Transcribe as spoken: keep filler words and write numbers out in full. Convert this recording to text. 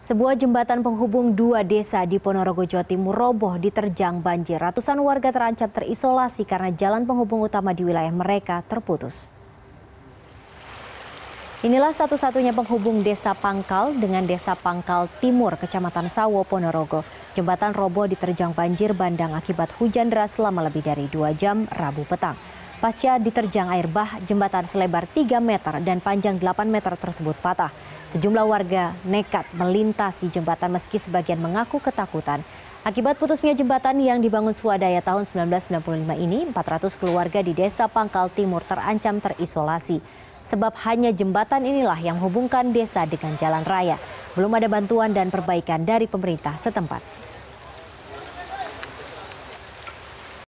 Sebuah jembatan penghubung dua desa di Ponorogo, Jawa Timur roboh diterjang banjir. Ratusan warga terancam terisolasi karena jalan penghubung utama di wilayah mereka terputus. Inilah satu-satunya penghubung Desa Pangkal dengan Desa Pangkal Timur, Kecamatan Sawo, Ponorogo. Jembatan roboh diterjang banjir bandang akibat hujan deras selama lebih dari dua jam Rabu petang. Pasca diterjang air bah, jembatan selebar tiga meter dan panjang delapan meter tersebut patah. Sejumlah warga nekat melintasi jembatan meski sebagian mengaku ketakutan. Akibat putusnya jembatan yang dibangun swadaya tahun seribu sembilan ratus sembilan puluh lima ini, empat ratus keluarga di Desa Pangkal Timur terancam terisolasi. Sebab hanya jembatan inilah yang menghubungkan desa dengan jalan raya. Belum ada bantuan dan perbaikan dari pemerintah setempat.